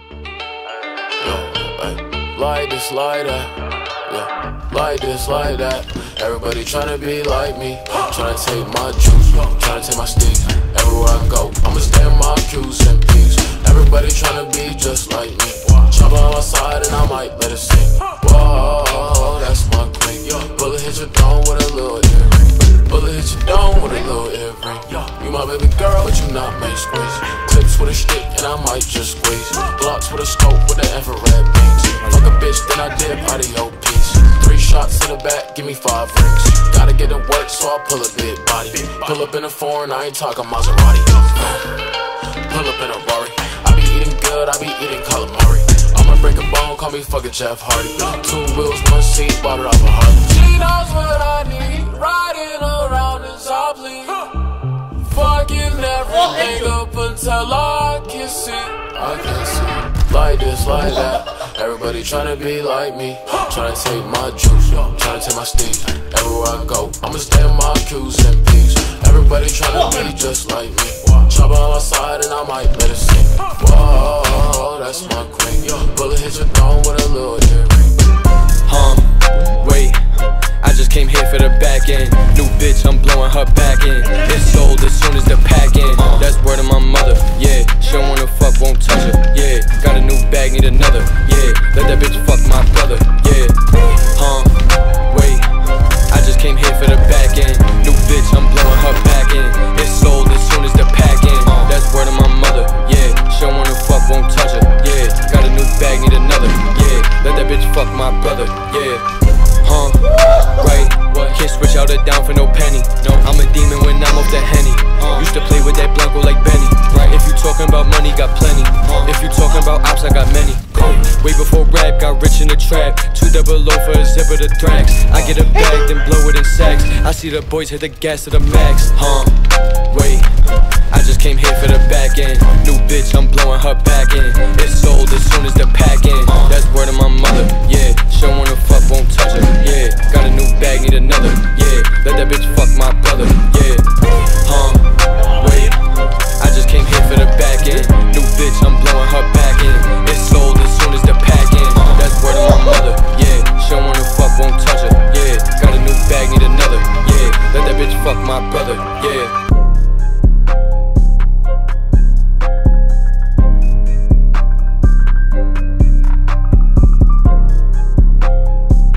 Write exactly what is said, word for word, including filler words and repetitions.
Yo, ay, like this, like that. Yeah, like this, like that. Everybody tryna be like me, tryna take my juice, tryna take my stick. Everywhere I go, I'ma stay in my Q's and P's. Everybody tryna be just like me. Chop on my side and I might let it sink. Whoa, that's my queen. Bullet hit your dome with a little earring. Bullet hit your dome with a little earring. You my baby girl, but you not main squeeze. Clips with a stick and I might just squeeze. Blocks with a scope with the infrared beams. Fuck a bitch, then I did audio piece. Three shots in the back, give me five rings. Gotta get to work, so I pull a big body. Pull up in a foreign, I ain't talking Maserati. Pull up in a Rari. I be eating good, I be eating calamari. I'ma break a bone, call me fucking Jeff Hardy. Two wheels, one seat, bought it off a Harley. She knows what I need, riding around in Zombly. Fucking everything up until I can see. I can see. Like this, like that. Everybody tryna be like me, tryna take my juice, tryna take my stick. Everywhere I go, I'ma stay in my Q's and P's. Everybody tryna be just like me. Chop on my side and I might let it sink. Whoa, that's my queen. Bullet hit your dome with a little earring. Huh, wait, I just came here for the back end. New bitch, I'm blowing her back in. It's sold as soon as the pack in. That's word of my mother, yeah. She don't wanna fuck, won't touch her, yeah. Got a new bag, need another, yeah. Let that bitch fuck my brother, yeah. Huh, wait, I just came here for the back end. New bitch, I'm blowing her back in. It's sold as soon as the pack in. That's word of my mother, yeah. She don't wanna fuck, won't touch her, yeah. Got a new bag, need another, yeah. Let that bitch fuck my brother, yeah. Huh, right, can't switch out or down for no penny. No, I'm a demon when I'm off the Henny. Used to play with that Blanco like Benny. If you talking about money, got plenty. If you talking about ops, I got many. Way before rap, got rich in the trap. Two double O for a zip of the Thrax. I get a bag, then blow it in sacks. I see the boys hit the gas to the max. Huh, wait, I just came here for the back end. New bitch, I'm blowing her back in. It's sold as soon as the pack in. That's word of my mother, yeah. She don't wanna fuck, won't touch her, yeah. Got a new bag, need another, yeah. Let that bitch fuck my brother, yeah. Huh, wait, I just came here for the back end. New bitch, I'm blowing her back in. It's sold as soon as the pack in. That's word of my mother, yeah. She don't wanna fuck, won't touch her, yeah. Got a new bag, need another, yeah. Let that bitch fuck my brother, yeah.